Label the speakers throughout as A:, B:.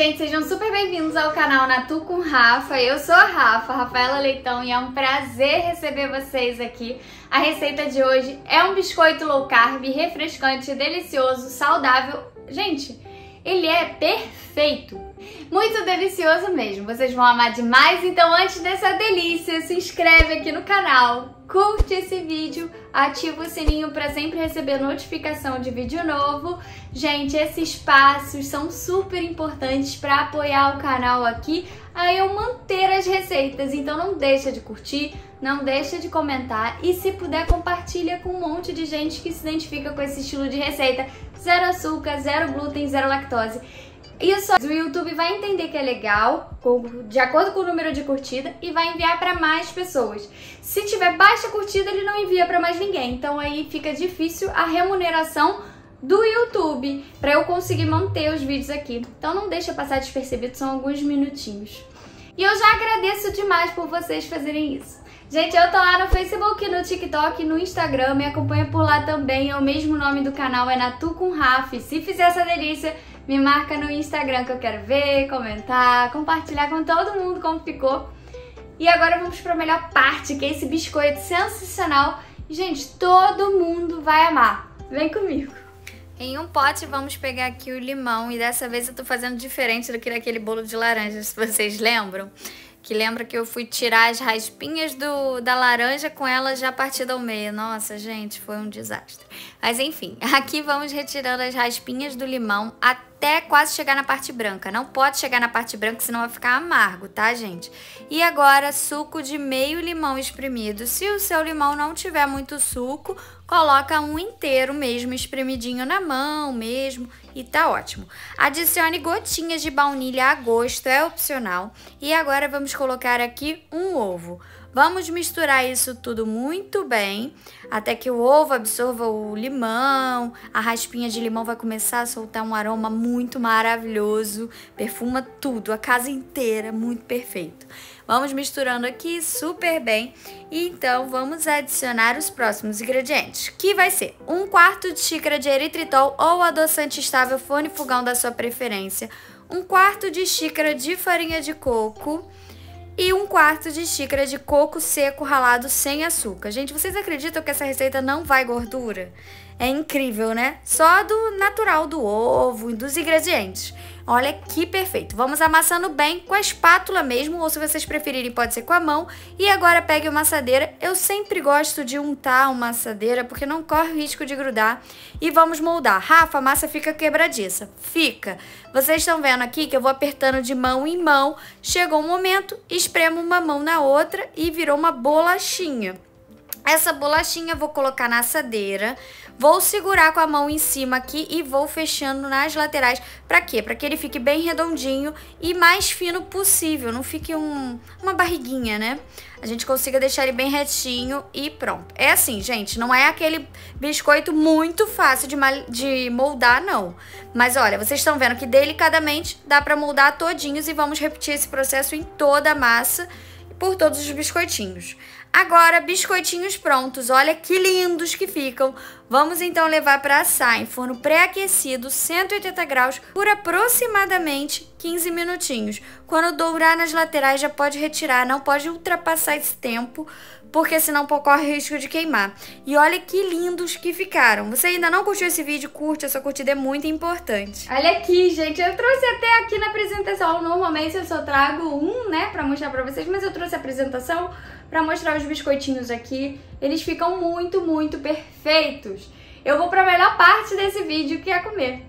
A: gente, sejam super bem-vindos ao canal Natu com Rafa. Eu sou a Rafa, Rafaela Leitão, e é um prazer receber vocês aqui. A receita de hoje é um biscoito low carb, refrescante, delicioso, saudável. Gente, ele é perfeito, muito delicioso mesmo, vocês vão amar demais. Então antes dessa delícia, se inscreve aqui no canal, curte esse vídeo, ativa o sininho para sempre receber notificação de vídeo novo. Gente, esses passos são super importantes para apoiar o canal aqui a eu manter as receitas, então não deixa de curtir, não deixa de comentar e se puder compartilha com um monte de gente que se identifica com esse estilo de receita, zero açúcar, zero glúten, zero lactose. Isso o YouTube vai entender que é legal, de acordo com o número de curtida, e vai enviar para mais pessoas. Se tiver baixa curtida, ele não envia para mais ninguém, então aí fica difícil a remuneração do YouTube para eu conseguir manter os vídeos aqui. Então não deixa passar despercebido, são alguns minutinhos. E eu já agradeço demais por vocês fazerem isso. Gente, eu tô lá no Facebook, no TikTok, no Instagram, me acompanha por lá também, é o mesmo nome do canal, é Natu com Rafa. Se fizer essa delícia, me marca no Instagram que eu quero ver, comentar, compartilhar com todo mundo como ficou. E agora vamos para a melhor parte, que é esse biscoito sensacional. Gente, todo mundo vai amar. Vem comigo. Em um pote vamos pegar aqui o limão e dessa vez eu tô fazendo diferente do que naquele bolo de laranja, se vocês lembram. Que lembra que eu fui tirar as raspinhas da laranja com ela já partida ao meio. Nossa, gente, foi um desastre. Mas enfim, aqui vamos retirando as raspinhas do limão até quase chegar na parte branca. Não pode chegar na parte branca, senão vai ficar amargo, tá, gente? E agora, suco de meio limão espremido. Se o seu limão não tiver muito suco, coloca um inteiro mesmo, espremidinho na mão mesmo, e tá ótimo. Adicione gotinhas de baunilha a gosto, é opcional. E agora vamos colocar aqui um ovo. Vamos misturar isso tudo muito bem, até que o ovo absorva o limão, a raspinha de limão vai começar a soltar um aroma muito maravilhoso, perfuma tudo, a casa inteira, muito perfeito. Vamos misturando aqui super bem e então vamos adicionar os próximos ingredientes, que vai ser 1/4 de xícara de eritritol ou adoçante estável fone fogão da sua preferência, 1/4 de xícara de farinha de coco, e 1/4 de xícara de coco seco ralado sem açúcar. Gente, vocês acreditam que essa receita não vai gordura? É incrível, né? Só do natural do ovo e dos ingredientes. Olha que perfeito. Vamos amassando bem com a espátula mesmo, ou se vocês preferirem pode ser com a mão. E agora pegue uma assadeira. Eu sempre gosto de untar uma assadeira porque não corre o risco de grudar. E vamos moldar. Rafa, a massa fica quebradiça. Fica. Vocês estão vendo aqui que eu vou apertando de mão em mão. Chegou um momento, espremo uma mão na outra e virou uma bolachinha. Essa bolachinha eu vou colocar na assadeira, vou segurar com a mão em cima aqui e vou fechando nas laterais. Pra quê? Pra que ele fique bem redondinho e mais fino possível, não fique uma barriguinha, né? A gente consiga deixar ele bem retinho e pronto. É assim, gente, não é aquele biscoito muito fácil de moldar, não. Mas olha, vocês estão vendo que delicadamente dá pra moldar todinhos e vamos repetir esse processo em toda a massa, por todos os biscoitinhos. Agora, biscoitinhos prontos, olha que lindos que ficam. Vamos então levar para assar em forno pré-aquecido, 180 graus, por aproximadamente 15 minutinhos. Quando dourar nas laterais já pode retirar, não pode ultrapassar esse tempo, porque senão corre o risco de queimar. E olha que lindos que ficaram. Você ainda não curtiu esse vídeo? Curte, a sua curtida é muito importante. Olha aqui, gente, eu trouxe até aqui na apresentação. Normalmente eu só trago um, né, pra mostrar pra vocês, mas eu trouxe a apresentação pra mostrar os biscoitinhos aqui. Eles ficam muito, muito perfeitos. Eu vou pra melhor parte desse vídeo, que é comer.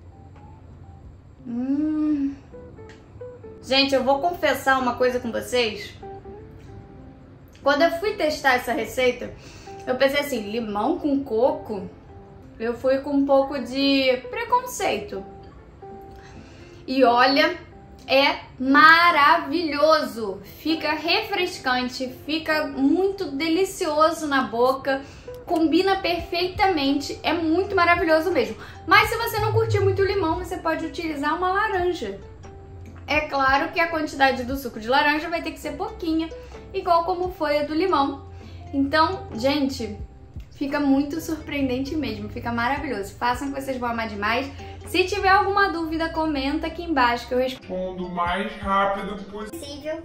A: Gente, eu vou confessar uma coisa com vocês. Quando eu fui testar essa receita, eu pensei assim, limão com coco, eu fui com um pouco de preconceito. E olha, é maravilhoso, fica refrescante, fica muito delicioso na boca, combina perfeitamente, é muito maravilhoso mesmo. Mas se você não curtir muito limão, você pode utilizar uma laranja. É claro que a quantidade do suco de laranja vai ter que ser pouquinha, igual como foi a do limão. Então, gente, Fica muito surpreendente mesmo, fica maravilhoso. Façam que vocês vão amar demais. Se tiver alguma dúvida, comenta aqui embaixo que eu respondo
B: o mais rápido possível.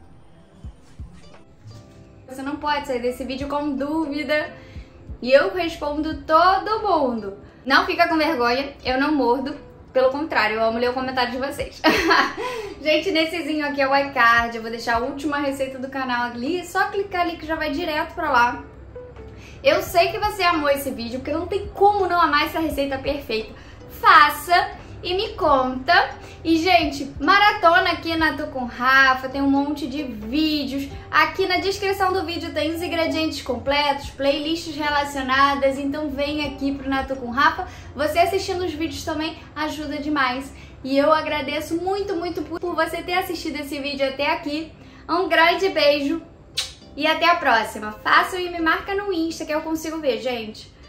A: Você não pode sair desse vídeo com dúvida e eu respondo todo mundo. Não fica com vergonha, eu não mordo. Pelo contrário, eu amo ler o comentário de vocês. Gente, nessezinho aqui é o iCard. Eu vou deixar a última receita do canal ali. É só clicar ali que já vai direto pra lá. Eu sei que você amou esse vídeo, porque não tem como não amar essa receita perfeita. Faça e me conta. E, gente, maratona aqui na Tu com Rafa, tem um monte de vídeos. Aqui na descrição do vídeo tem os ingredientes completos, playlists relacionadas, então vem aqui pro Natu com Rafa. Você assistindo os vídeos também ajuda demais. E eu agradeço muito, muito por você ter assistido esse vídeo até aqui. Um grande beijo e até a próxima. Faça e me marca no Insta que eu consigo ver, gente.